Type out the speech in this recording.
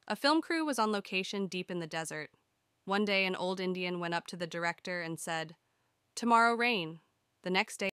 A film crew was on location deep in the desert. One day, an old Indian went up to the director and said, "Tomorrow rain." The next day,